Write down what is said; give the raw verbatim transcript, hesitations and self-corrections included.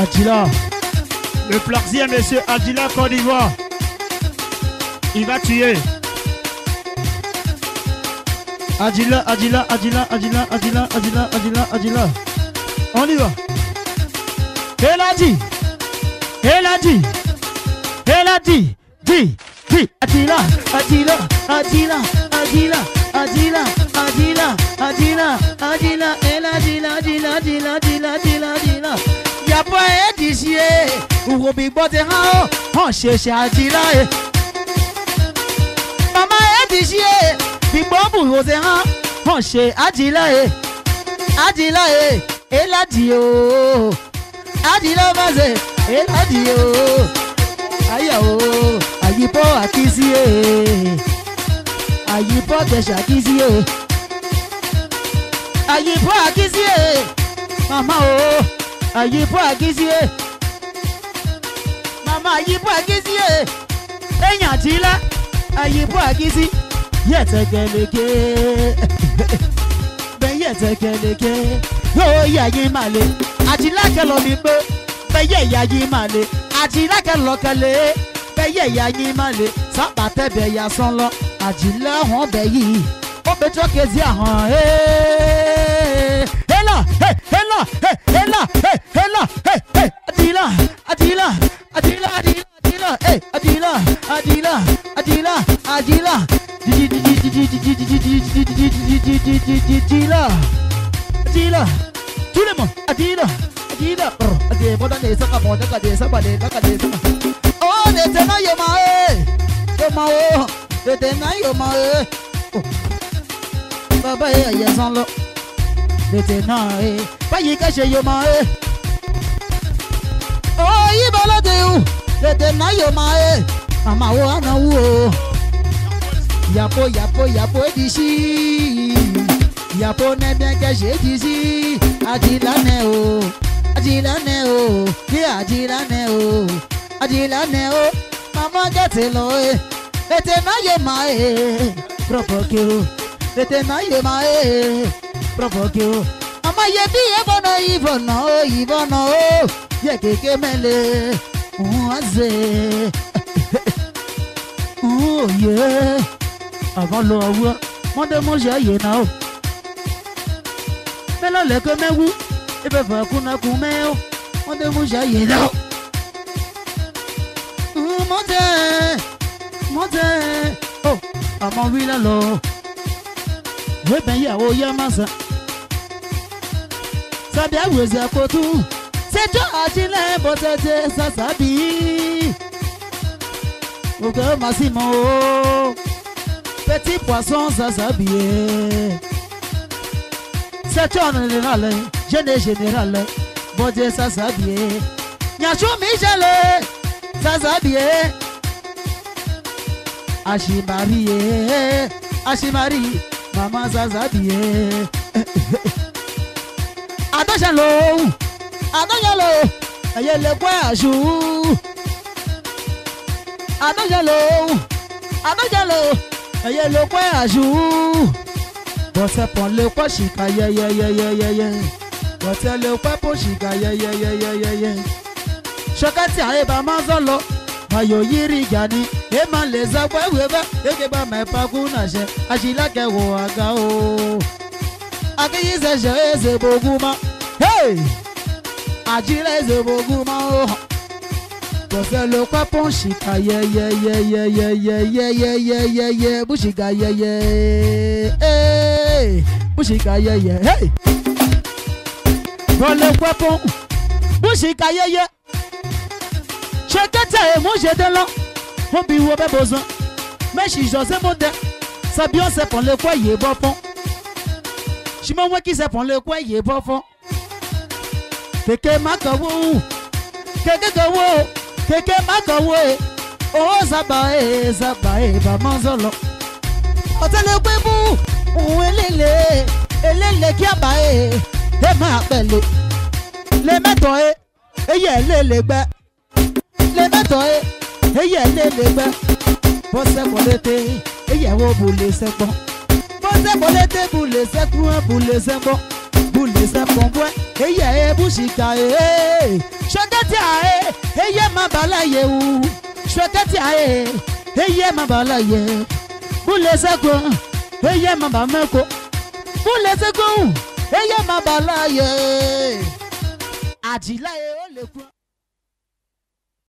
Adila. Le plaisir, monsieur Adila Côte d'Ivoire. Il va tuer. Adila, Adila, Adila, Adila, Adila, Adila, Adila, Adila. On y va. Elle a dit. Elle a dit. Elle a dit. Dit. Dit. Adila, Adila, Adila, Adila, Adila, Adila, Adila, Adila. Elle a dit, Adila, Adila, Adila, Adila, Adila. Y'a pas un d'ici. Ou au big boy, on cherche Adila. Maman est d'ici. Big boy, on cherche Adila. Adila, elle a dit, oh. Adila, vas-y, elle a dit, oh. Aïe, oh. Aïe, pas à qui si, aïe, pas de chaque ici, aïe, pas à qui si, maman, oh. Aïe, pas à qui si, maman, aïe, pas à qui si, aïe, Adila, aïe, pas à qui si, y'a ta gueule, ben y'a ta gueule, oh, y'a y'a malé, Adila, qu'elle a mis peu, ben y'a y'a malé, Adila, qu'elle a calé. Beye ya yi male sabate be ya son lo Adila hon be yi o be to kezi ahon eh hela hey hela hey hela hey hela hey hey Adila Adila Adila Adila Adila hey Adila Adila Adila Adila Adila Adila tout le monde Adila Adila Adila bon dans ça bon dans ça balé dans ça oh, de tena yoma eh, yoma oh, de tena yoma eh. Baba eh, yesan lo, de tena eh, pa yi kache yoma eh. Oh, yi bala de ou, de tena yoma eh. Mama o ana ou oh. Yapo yapo yapo d'ici, yapo ne bien caché d'ici. Adila ne oh, Adila ne oh, yeah Adila ne oh. Adila neo, mama gete lo eh, ete na ye ma eh, provoke o, ete na ye ma eh, provoke o. Mama ye bi e bono ibono o, ibono o, ye keke mele, uaze, oh yeah. Avant lo awa, mon de mon jaye na o. Melo le ke me wu, e be fa kuna kume o, mon de mon jaye na o. Monte, monte, oh, I'm on real low. We've ya oh ya masa. Sabia was a photo. C'est George Botte, ça sabi. Ok, Massimo. Petit poisson, ça s'habille. C'est John général, jeune général. Botte, ça s'habille. Nyachou Michel. Ça s'habille. Ashimari, Ashimari, maman ça s'habille. Adojalo, Adojalo, aye le bois jour. Adojalo, Adojalo, aye le bois jour. Bosse pour le quoi chika ye ye ye ye ye ye. Bosse le quoi pour chika ye ye ye ye ye ye. Chokati aye ba manzolo, mayo yiri gani. Eman les abwa weba, eke ba me pa kuna je. Ajila ke wo aga o. Aki ze je ze boguma. Hey! Ajila ze boguma o. Bosse le kwa pon shika ye ye ye ye ye ye ye ye ye ye ye bushika ye ye. Hey! Bushika ye ye. Hey! Bosse le kwa pon bushika ye ye. Chekete e mo je de lan. On bi wo be besoin. Mais si José Modé, ça bien c'est pour le quoi y est bon fond. Je me vois qui c'est pour le quoi y est bon fond. Keke makawo, keke kawo, keke makawo. Oh zabae, zabae, ba manzolo. Otele kwebu, ouelele, elele ki abae, e ma apele. Le meto e, eye lele gbe. Le meto e. Eye le le gbe, bosse bolete, eye wo boule sekpon. Bosse bolete boule sekpon, boule sekpon, boule sekpon bwe. Eye e bushika e, choke eye ma balaye u shwekati aye eye ma balaye bule sego eye ma bameko bule sego eye ma balaye ajilaye o le ku